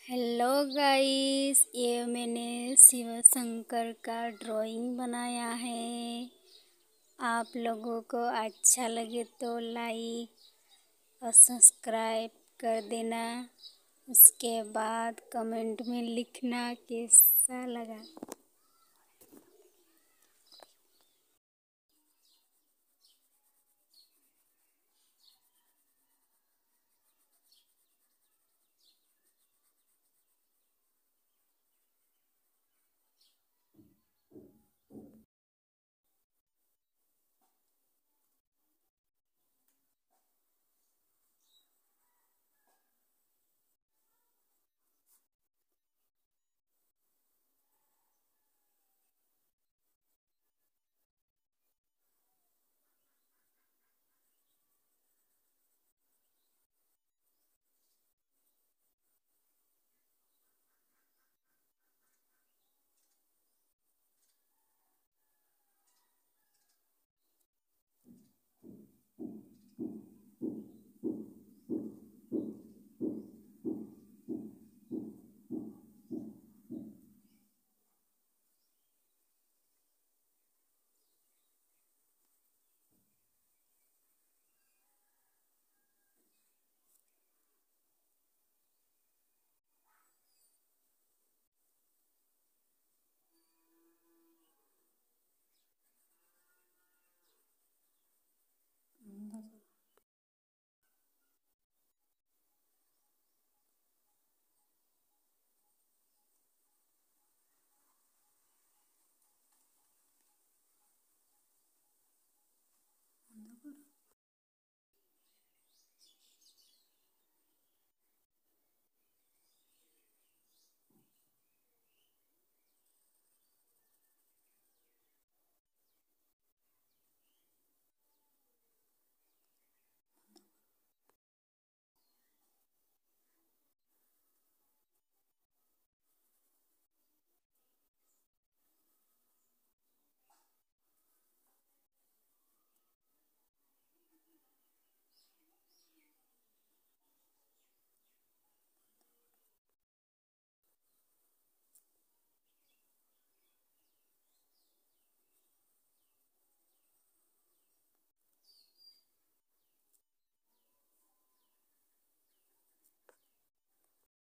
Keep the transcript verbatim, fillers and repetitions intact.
Hello guys, ये मैंने शिव शंकर का ड्राइंग बनाया है। आप लोगों को अच्छा लगे तो लाइक और सब्सक्राइब कर देना। उसके बाद कमेंट में लिखना कैसा लगा।